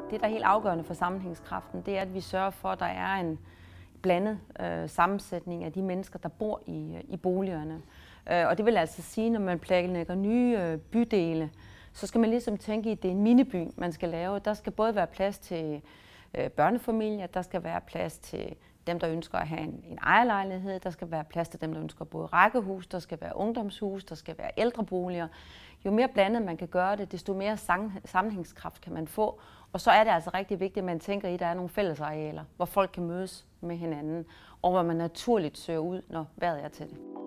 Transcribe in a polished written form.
Det, der er helt afgørende for sammenhængskraften, det er, at vi sørger for, at der er en blandet sammensætning af de mennesker, der bor i boligerne. Og det vil altså sige, når man planlægger nye bydele, så skal man ligesom tænke i, at det er en miniby, man skal lave. Der skal både være plads til børnefamilier, der skal være plads til dem, der ønsker at have en ejerlejlighed, der skal være plads til dem, der ønsker både rækkehus, der skal være ungdomshus, der skal være ældreboliger. Jo mere blandet man kan gøre det, desto mere sammenhængskraft kan man få. Og så er det altså rigtig vigtigt, at man tænker i, at der er nogle fællesarealer, hvor folk kan mødes med hinanden, og hvor man naturligt søger ud, når vejret er til det.